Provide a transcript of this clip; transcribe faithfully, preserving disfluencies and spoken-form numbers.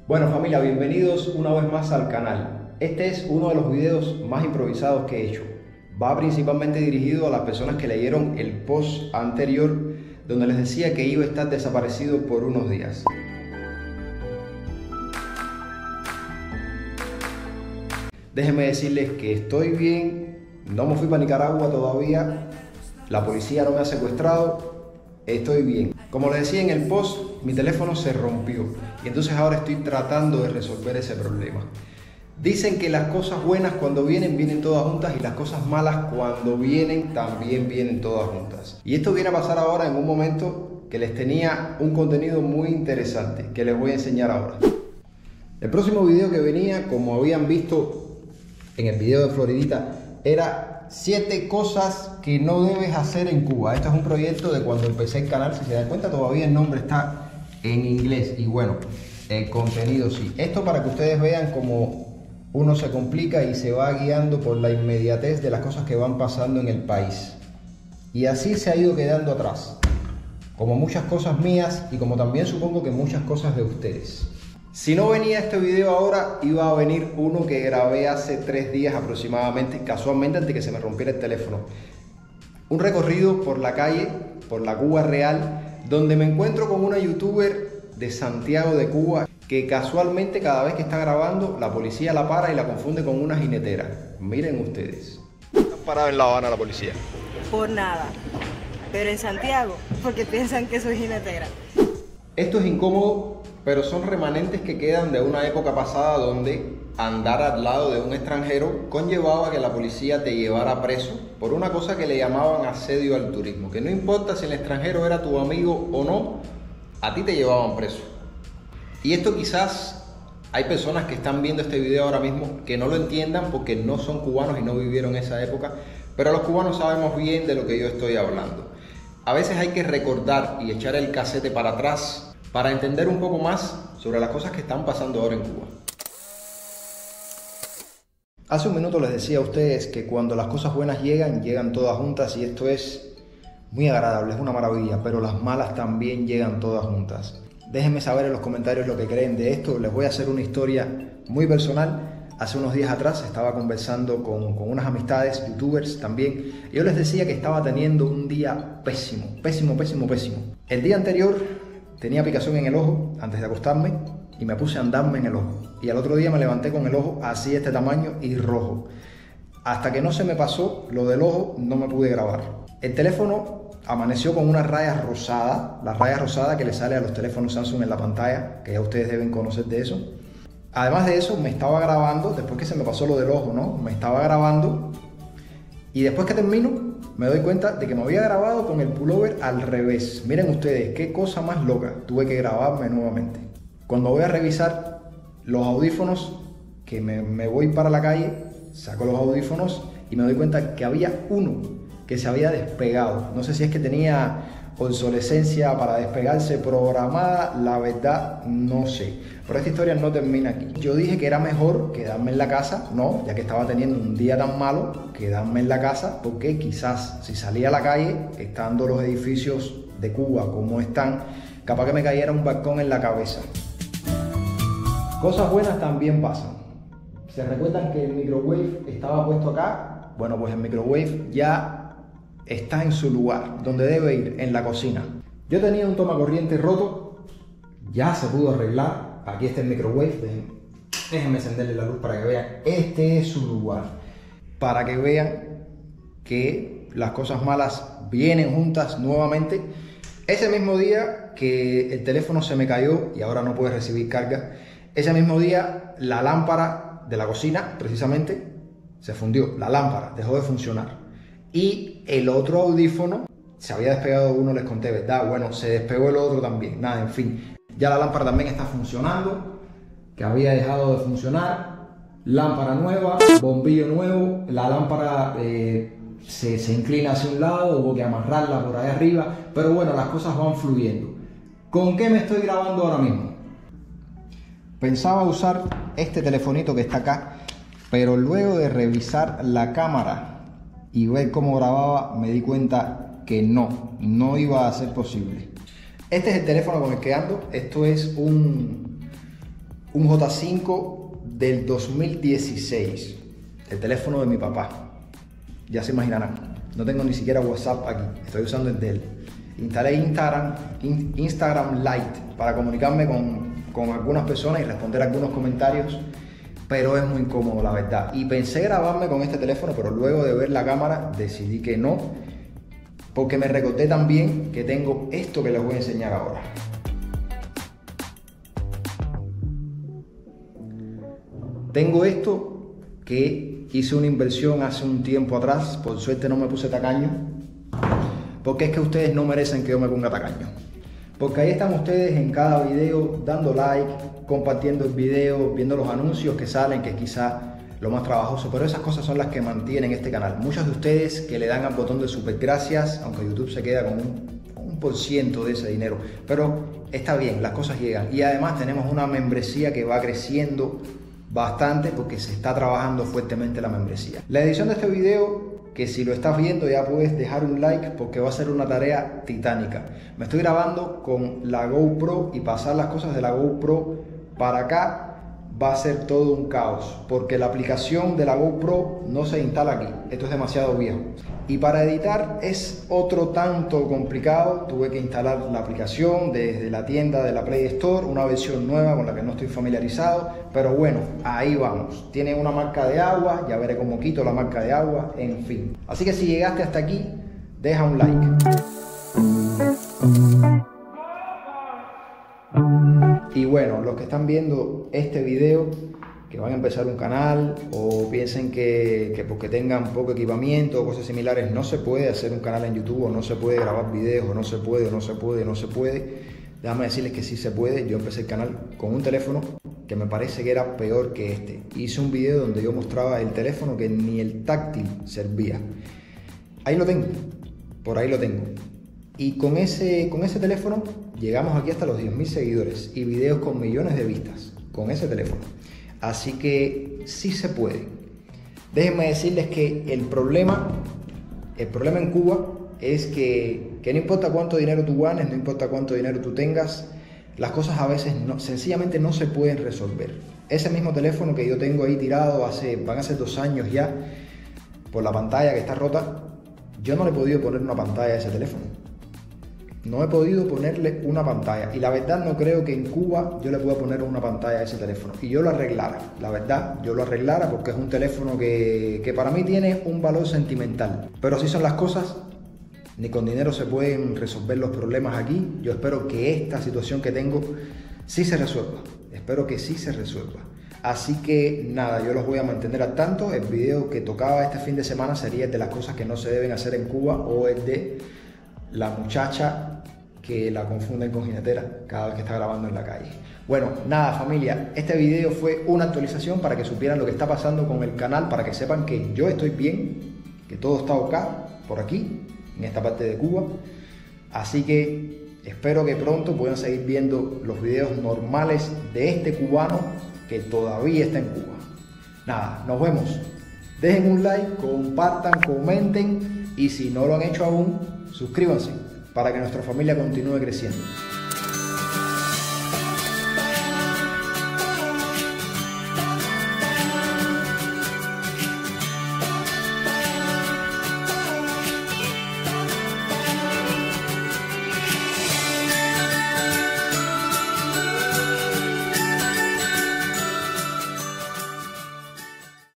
Bueno familia, bienvenidos una vez más al canal. Este es uno de los videos más improvisados que he hecho. Va principalmente dirigido a las personas que leyeron el post anterior donde les decía que iba a estar desaparecido por unos días. Déjenme decirles que estoy bien, no me fui para Nicaragua todavía, la policía no me ha secuestrado, estoy bien. Como les decía en el post, mi teléfono se rompió y entonces ahora estoy tratando de resolver ese problema. Dicen que las cosas buenas cuando vienen, vienen todas juntas, y las cosas malas cuando vienen, también vienen todas juntas. Y esto viene a pasar ahora en un momento que les tenía un contenido muy interesante que les voy a enseñar ahora. El próximo video que venía, como habían visto en el video de Floridita, era siete cosas que no debes hacer en Cuba. Este es un proyecto de cuando empecé el canal. Si se dan cuenta, todavía el nombre está en inglés y bueno, el contenido sí. Esto para que ustedes vean cómo uno se complica y se va guiando por la inmediatez de las cosas que van pasando en el país. Y así se ha ido quedando atrás, como muchas cosas mías y como también supongo que muchas cosas de ustedes. Si no venía este video ahora, iba a venir uno que grabé hace tres días aproximadamente, casualmente antes que se me rompiera el teléfono. Un recorrido por la calle, por la Cuba real, donde me encuentro con una youtuber de Santiago de Cuba que casualmente cada vez que está grabando la policía la para y la confunde con una jinetera. Miren ustedes. ¿Están parados en La Habana la policía? Por nada, pero en Santiago porque piensan que soy jinetera. Esto es incómodo, pero son remanentes que quedan de una época pasada donde andar al lado de un extranjero conllevaba que la policía te llevara preso por una cosa que le llamaban asedio al turismo, que no importa si el extranjero era tu amigo o no, a ti te llevaban preso. Y esto quizás hay personas que están viendo este video ahora mismo que no lo entiendan porque no son cubanos y no vivieron esa época, pero los cubanos sabemos bien de lo que yo estoy hablando. A veces hay que recordar y echar el casete para atrás para entender un poco más sobre las cosas que están pasando ahora en Cuba. Hace un minuto les decía a ustedes que cuando las cosas buenas llegan, llegan todas juntas, y esto es muy agradable, es una maravilla, pero las malas también llegan todas juntas. Déjenme saber en los comentarios lo que creen de esto. Les voy a hacer una historia muy personal. Hace unos días atrás estaba conversando con, con unas amistades, youtubers también, y yo les decía que estaba teniendo un día pésimo, pésimo, pésimo, pésimo. El día anterior tenía picazón en el ojo antes de acostarme y me puse a andarme en el ojo. Y al otro día me levanté con el ojo así de este tamaño y rojo. Hasta que no se me pasó lo del ojo, no me pude grabar. El teléfono amaneció con una raya rosada, la raya rosada que le sale a los teléfonos Samsung en la pantalla, que ya ustedes deben conocer de eso. Además de eso, me estaba grabando, después que se me pasó lo del ojo, ¿no? Me estaba grabando y después que termino, me doy cuenta de que me había grabado con el pullover al revés. Miren ustedes, qué cosa más loca. Tuve que grabarme nuevamente. Cuando voy a revisar los audífonos, que me, me voy para la calle, saco los audífonos y me doy cuenta que había uno que se había despegado. No sé si es que tenía obsolescencia para despegarse programada, la verdad no sé. Pero esta historia no termina aquí. Yo dije que era mejor quedarme en la casa, no, ya que estaba teniendo un día tan malo, quedarme en la casa, porque quizás si salía a la calle, estando los edificios de Cuba como están, capaz que me cayera un balcón en la cabeza. Cosas buenas también pasan. ¿Se recuerdan que el microwave estaba puesto acá? Bueno, pues el microwave ya está en su lugar, donde debe ir, en la cocina. Yo tenía un tomacorriente roto, ya se pudo arreglar. Aquí está el microwave, déjenme, déjenme encenderle la luz para que vean. Este es su lugar, para que vean que las cosas malas vienen juntas nuevamente. Ese mismo día que el teléfono se me cayó y ahora no puede recibir carga, ese mismo día la lámpara de la cocina, precisamente, se fundió. La lámpara dejó de funcionar. Y el otro audífono, se había despegado uno, les conté, ¿verdad? Bueno, se despegó el otro también. Nada, en fin. Ya la lámpara también está funcionando, que había dejado de funcionar. Lámpara nueva, bombillo nuevo. La lámpara eh, se, se inclina hacia un lado, hubo que amarrarla por ahí arriba. Pero bueno, las cosas van fluyendo. ¿Con qué me estoy grabando ahora mismo? Pensaba usar este telefonito que está acá, pero luego de revisar la cámara y ver cómo grababa, me di cuenta que no, no iba a ser posible. Este es el teléfono con el que ando. Esto es un, un J cinco del dos mil dieciséis, el teléfono de mi papá. Ya se imaginarán, no tengo ni siquiera WhatsApp aquí, estoy usando el de él. Instalé Instagram, Instagram Lite para comunicarme con, con algunas personas y responder algunos comentarios, pero es muy incómodo, la verdad. Y pensé grabarme con este teléfono, pero luego de ver la cámara decidí que no, porque me recordé también que tengo esto que les voy a enseñar ahora. Tengo esto que hice una inversión hace un tiempo atrás, por suerte no me puse tacaño, porque es que ustedes no merecen que yo me ponga tacaño. Porque ahí están ustedes en cada video dando like, compartiendo el video, viendo los anuncios que salen, que es quizás lo más trabajoso, pero esas cosas son las que mantienen este canal. Muchos de ustedes que le dan al botón de super gracias, aunque YouTube se queda con un, un por ciento de ese dinero, pero está bien, las cosas llegan. Y además tenemos una membresía que va creciendo bastante porque se está trabajando fuertemente la membresía. La edición de este video, que si lo estás viendo ya puedes dejar un like porque va a ser una tarea titánica. Me estoy grabando con la GoPro y pasar las cosas de la GoPro para acá va a ser todo un caos porque la aplicación de la GoPro no se instala aquí, esto es demasiado viejo. Y para editar es otro tanto complicado, tuve que instalar la aplicación desde la tienda de la Play Store, una versión nueva con la que no estoy familiarizado, pero bueno, ahí vamos. Tiene una marca de agua, ya veré cómo quito la marca de agua, en fin. Así que si llegaste hasta aquí, deja un like. Y bueno, los que están viendo este video, que van a empezar un canal o piensen que, que porque tengan poco equipamiento o cosas similares no se puede hacer un canal en YouTube o no se puede grabar videos o no se puede o no se puede o no se puede, déjame decirles que sí se puede. Yo empecé el canal con un teléfono que me parece que era peor que este. Hice un video donde yo mostraba el teléfono que ni el táctil servía. Ahí lo tengo, por ahí lo tengo. Y con ese, con ese teléfono llegamos aquí hasta los diez mil seguidores y videos con millones de vistas con ese teléfono. Así que sí se puede. Déjenme decirles que el problema, el problema en Cuba es que, que no importa cuánto dinero tú ganes, no importa cuánto dinero tú tengas, las cosas a veces no, sencillamente no se pueden resolver. Ese mismo teléfono que yo tengo ahí tirado hace, van a ser dos años ya, por la pantalla que está rota, yo no le he podido poner una pantalla a ese teléfono. No he podido ponerle una pantalla y la verdad no creo que en Cuba yo le pueda poner una pantalla a ese teléfono y yo lo arreglara, la verdad yo lo arreglara porque es un teléfono que, que para mí tiene un valor sentimental, pero así son las cosas, ni con dinero se pueden resolver los problemas aquí. Yo espero que esta situación que tengo sí se resuelva, espero que sí se resuelva. Así que nada, yo los voy a mantener al tanto. El video que tocaba este fin de semana sería el de las cosas que no se deben hacer en Cuba o el de la muchacha que la confunden con jinetera cada vez que está grabando en la calle. Bueno, nada familia, este video fue una actualización para que supieran lo que está pasando con el canal, para que sepan que yo estoy bien, que todo está ok por aquí, en esta parte de Cuba. Así que espero que pronto puedan seguir viendo los videos normales de este cubano que todavía está en Cuba. Nada, nos vemos. Dejen un like, compartan, comenten y si no lo han hecho aún, suscríbanse para que nuestra familia continúe creciendo.